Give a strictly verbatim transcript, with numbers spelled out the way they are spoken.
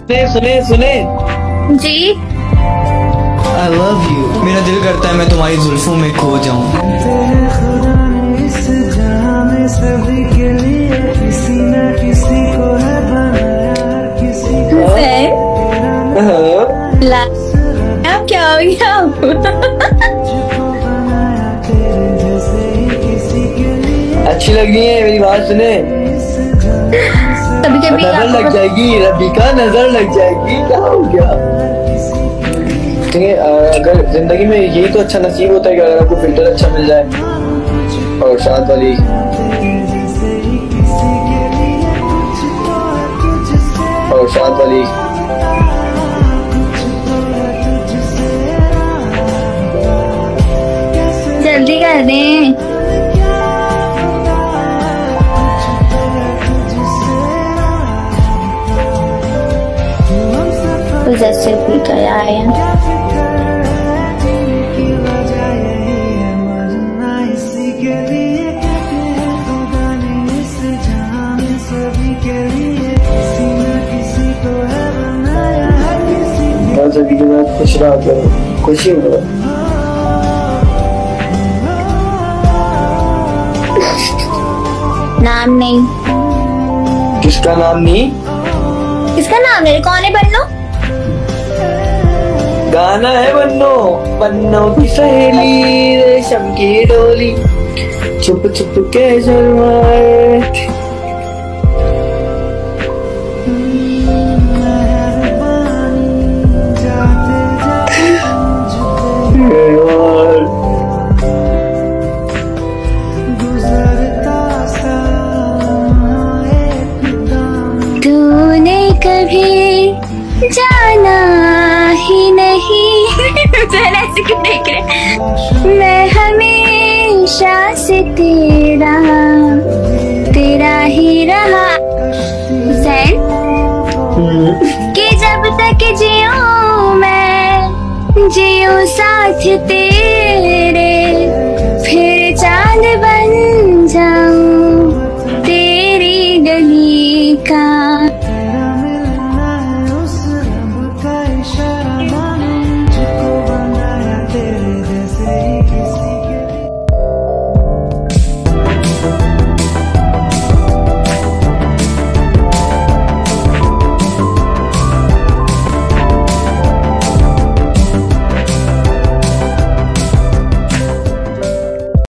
सुने सुने सुने जी। I love you। मेरा दिल करता है मैं तुम्हारी जुल्फों में खो जाऊं। अब क्या हो गया? अच्छी लग रही है, मेरी बात सुने। कभी कभी नजर लग जाएगी रबिका, नजर लग जाएगी। क्या हो गया? ठीक है, अगर जिंदगी में यही तो अच्छा नसीब होता है कि अगर आपको फिल्टर अच्छा मिल जाए। और साथ वाली और साथ वाली जल्दी कर दें। जैसे भी गया है सभी के साथ खुश रहा करो, खुशी हो। नाम नहीं। किसका नाम नहीं? किसका नाम नहीं? कौन है बन्नो? गाना है बन्नो, बन्नो की सहेली रेशम की डोली छुप छुप के शर्माए। तूने कभी जाना ही नहीं। ऐसे क्यों देख रहे? मैं हमेशा से तेरा तेरा ही रहा हुसैन, कि जब तक जियूं मैं जियूं साथ तेरा।